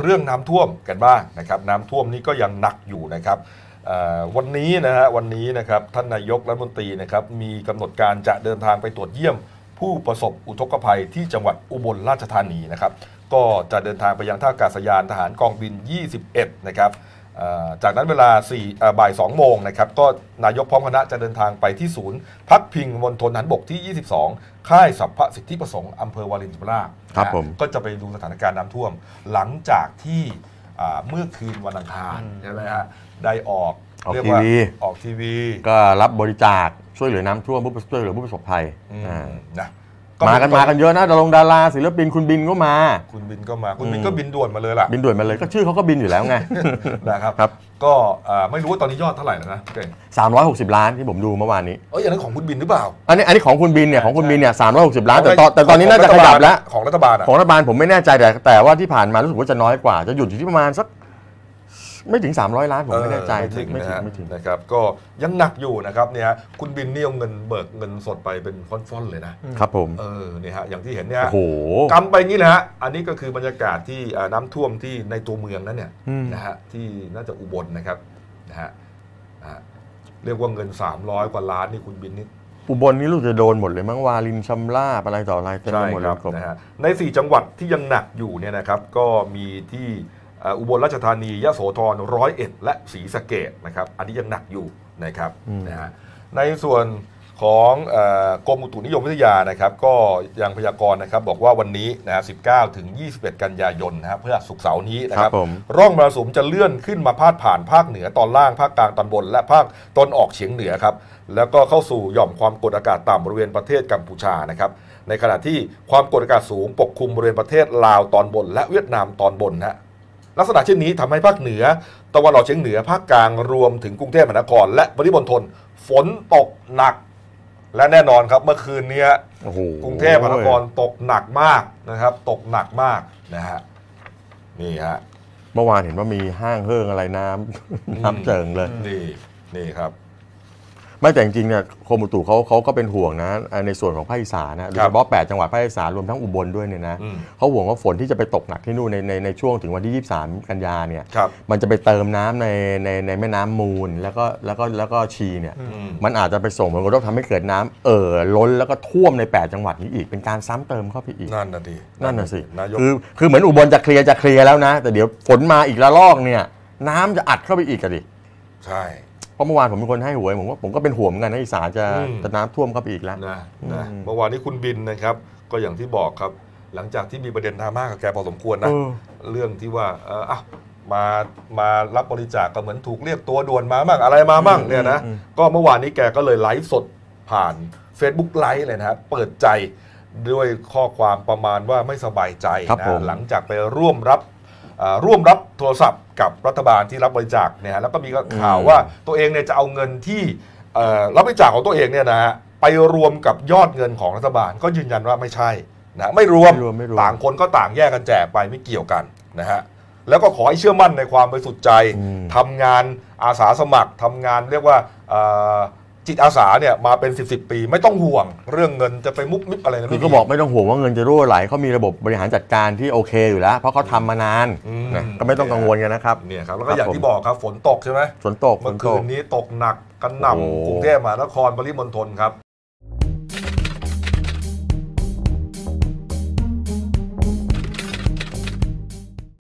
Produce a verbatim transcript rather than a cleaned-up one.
เรื่องน้ำท่วมกันบ้างนะครับน้ำท่วมนี้ก็ยังหนักอยู่นะครับวันนี้นะฮะวันนี้นะครับท่านนายกรัฐมนตรีนะครับมีกำหนดการจะเดินทางไปตรวจเยี่ยมผู้ประสบอุทกภัยที่จังหวัดอุบลราชธานีนะครับก็จะเดินทางไปยังท่าอากาศยานทหารกองบินยี่สิบเอ็ดนะครับจากนั้นเวลาสี่บ่ายสองโมงนะครับก็นายกพร้อมคณะจะเดินทางไปที่ศูนย์พักพิงมณฑลทหารบกที่ยี่สิบสองค่ายสัพพสิทธิประสงค์อำเภอวารินชำราบครับผมก็จะไปดูสถานการณ์น้ำท่วมหลังจากที่เมื่อคืนวันอังคารใช่ไหมฮะได้ออกออกทีวีออกทีวีก็รับบริจาคช่วยเหลือน้ำท่วมผู้ช่วยเหลือผู้ประสบภัยนะมากันมากันเยอะนะดารงดาราศิลปินคุณบินก็มาคุณบินก็มาคุณบินก็บินด่วนมาเลยล่ะบินด่วนมาเลยก็ชื่อเขาก็บินอยู่แล้วไงนะครับครับก็ไม่รู้ว่าตอนนี้ยอดเท่าไหร่แล้วนะเก่งสามร้อยหกสิบล้านที่ผมดูเมื่อวานนี้เอออย่างนั้นของคุณบินหรือเปล่าอันนี้อันนี้ของคุณบินเนี่ยของคุณบินเนี่ยสามร้อยหกสิบล้านแต่ตอนแต่ตอนนี้น่าจะขยับแล้วของรัฐบาลของรัฐบาลผมไม่แน่ใจแต่แต่ว่าที่ผ่านมารู้สึกว่าจะน้อยกว่าจะหยุดอยู่ที่ประมาณสักไม่ถึงสามร้อยล้านผมไม่แน่ใจไม่ถึงนะฮะนะครับก็ยังหนักอยู่นะครับเนี่ยคุณบินเนี่ยเอาเงินเบิกเงินสดไปเป็นฟ่อนๆเลยนะครับผมเออเนี่ยฮะอย่างที่เห็นเนี่ยโอ้โหกำไปงี้นะฮะอันนี้ก็คือบรรยากาศที่น้ำท่วมที่ในตัวเมืองนั้นเนี่ยนะฮะที่น่าจะอุบลนะครับนะฮะเรียกว่าเงินสามร้อยกว่าล้านนี่คุณบินนี่อุบลนี่ลูกจะโดนหมดเลยมั้งวารินชำราบอะไรต่ออะไรเต็มไปหมดเลยครับนะฮะในสี่จังหวัดที่ยังหนักอยู่เนี่ยนะครับก็มีที่อุบลราชธานียโสธรร้อยเอ็ดและศรีสะเกษนะครับอันนี้ยังหนักอยู่นะครับนะฮะในส่วนของกรมอุตุนิยมวิทยานะครับก็ยังพยากรณ์นะครับบอกว่าวันนี้นะสิบเก้าถึงยี่สิบเอ็ดกันยายนนะครับเพื่อศุกร์เสาร์นี้นะครับร่องมรสุมจะเลื่อนขึ้นมาพาดผ่านภาคเหนือตอนล่างภาคกลางตอนบนและภาคตอนออกเฉียงเหนือครับแล้วก็เข้าสู่หย่อมความกดอากาศต่ำบริเวณประเทศกัมพูชานะครับในขณะที่ความกดอากาศสูงปกคลุมบริเวณประเทศลาวตอนบนและเวียดนามตอนบนฮะลักษณะเช่นนี้ทำให้ภาคเหนือตะวันออกเฉียงเหนือภาคกลางรวมถึงกรุงเทพมหานครและปริมณฑลฝนตกหนักและแน่นอนครับเมื่อคืนนี้กรุงเทพมหานครตกหนักมากนะครับตกหนักมากนะฮะนี่ฮะเมื่อวานเห็นว่ามีห้างเฮิ่งอะไรน้ำน้ำเจิงเลยนี่นี่ครับไม่แต่จริงๆเนี่ยกรมอุตุเขาเขาก็เป็นห่วงนะในส่วนของภาคอีสานนะโดยเฉพาะแปดจังหวัดภาคอีสานรวมทั้งอุบลด้วยเนี่ยนะเขาห่วงว่าฝนที่จะไปตกหนักที่นู่นในในในช่วงถึงวันที่ยี่สิบสามกันยาเนี่ยมันจะไปเติมน้ำในในในแม่น้ำมูลแล้วก็แล้วก็แล้วก็ชีเนี่ยมันอาจจะไปส่งผลกระทบทำให้เกิดน้ำเอ่อล้นแล้วก็ท่วมในแปดจังหวัดนี้อีกเป็นการซ้ำเติมเข้าไปอีกนั่นน่ะดินั่นน่ะสิคือคือเหมือนอุบลจะเคลียร์จะเคลียร์แล้วนะแต่เดี๋ยวฝนมาอีกระลอกเนี่ยน้ำจะอัดเข้าไปอีกกันดิใช่เพราะเมื่อวานผมเป็นคนให้หวยผมว่าผมก็เป็นห่วงเหมือนกันนะอีสานจะจะน้ำท่วมเข้าไปอีกแล้วนะนะเมื่อวานนี้คุณบินนะครับก็อย่างที่บอกครับหลังจากที่มีประเด็นดราม่ากับแกพอสมควรนะเรื่องที่ว่าเอออ่ะมามารับบริจาคก็เหมือนถูกเรียกตัวด่วนมาบ้างอะไรมาบ้างเนี่ยนะก็เมื่อวานนี้แกก็เลยไลฟ์สดผ่าน Facebook ไลฟ์เลยนะครับเปิดใจด้วยข้อความประมาณว่าไม่สบายใจนะหลังจากไปร่วมรับร่วมรับโทรศัพท์กับรัฐบาลที่รับบริจาคเนี่ยแล้วก็มีข่าวว่าตัวเองเนี่ยจะเอาเงินที่รับบริจาคของตัวเองเนี่ยนะฮะไปรวมกับยอดเงินของรัฐบาลก็ยืนยันว่าไม่ใช่นะไม่รวมต่างคนก็ต่างแยกกันแจกไปไม่เกี่ยวกันนะฮะแล้วก็ขอให้เชื่อมั่นในความบริสุทธิ์ใจทำงานอาสาสมัครทำงานเรียกว่าจิตอาสาเนี่ยมาเป็นสิบสิบปีไม่ต้องห่วงเรื่องเงินจะไปมุกมิบอะไรนะคือก็บอกไม่ต้องห่วงว่าเงินจะรั่วไหลเขามีระบบบริหารจัดการที่โอเคอยู่แล้วเพราะเขาทำมานานนะก็ไม่ต้องกังวลกันนะครับเนี่ยครับแล้วก็อย่างที่บอกครับฝนตกใช่ไหมฝนตกเมื่อคืนนี้ตกหนักกันหน่ำกรุงเทพมหานครปริมณฑลครับ